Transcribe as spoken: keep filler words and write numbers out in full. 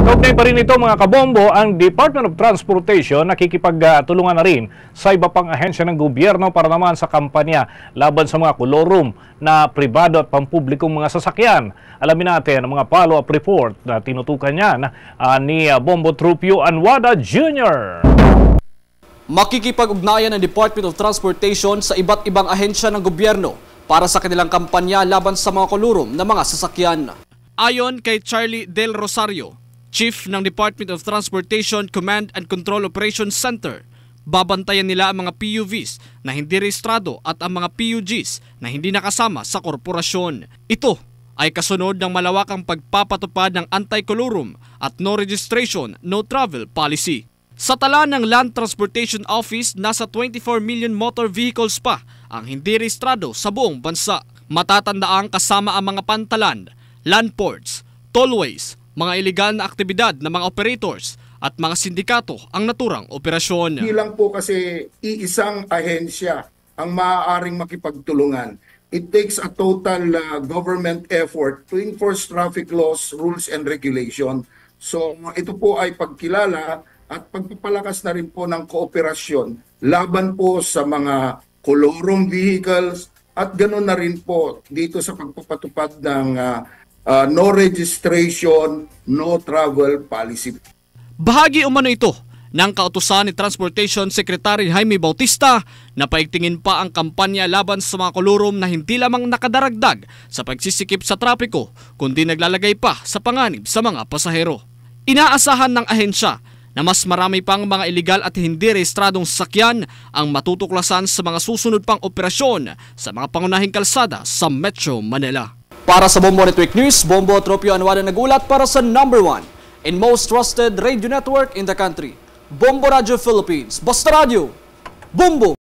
Kaugnay pa rin ito mga kabombo, ang Department of Transportation nakikipagtulungan na rin sa iba pang ahensya ng gobyerno para naman sa kampanya laban sa mga kolorum na pribado at pampublikong mga sasakyan. Alamin natin ang mga follow-up report na tinutukan niyan uh, ni uh, Bombo Trupio Anwada Junior Makikipag-ugnayan ng Department of Transportation sa iba't ibang ahensya ng gobyerno para sa kanilang kampanya laban sa mga kolorum na mga sasakyan. Ayon kay Charlie Del Rosario, Chief ng Department of Transportation Command and Control Operations Center, babantayan nila ang mga P U Vs na hindi rehistrado at ang mga P U Gs na hindi nakasama sa korporasyon. Ito ay kasunod ng malawakang pagpapatupad ng anti-kolorum at no registration, no travel policy. Sa tala ng Land Transportation Office, nasa twenty-four million motor vehicles pa ang hindi rehistrado sa buong bansa. Matatandaang kasama ang mga pantalan, land ports, tollways, mga ilegal na aktibidad ng mga operators at mga sindikato ang naturang operasyon. Hindi lang po kasi iisang ahensya ang maaaring makipagtulungan. It takes a total uh, government effort to enforce traffic laws, rules, and regulation. So ito po ay pagkilala at pagpapalakas na rin po ng kooperasyon laban po sa mga kolorum vehicles at ganoon na rin po dito sa pagpapatupad ng uh, Uh, no registration, no travel policy. Bahagi umano ito ng kautusan ni Transportation Secretary Jaime Bautista na paigtingin pa ang kampanya laban sa mga kolorum na hindi lamang nakadaragdag sa pagsisikip sa trapiko kundi naglalagay pa sa panganib sa mga pasahero. Inaasahan ng ahensya na mas marami pang mga iligal at hindi rehistradong sasakyan ang matutuklasan sa mga susunod pang operasyon sa mga pangunahing kalsada sa Metro Manila. Para sa Bombo Network News, Bombo Trupio Anwada nagulat para sa number one and most trusted radio network in the country, Bombo Radio Philippines. Basta Radio, Bombo!